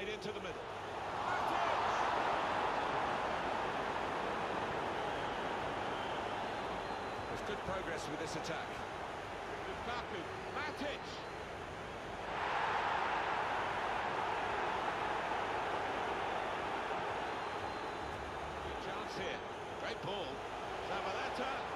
played into the middle. There's good progress with this attack. Lukaku, Matic. Good chance here. Great ball. Zabaleta.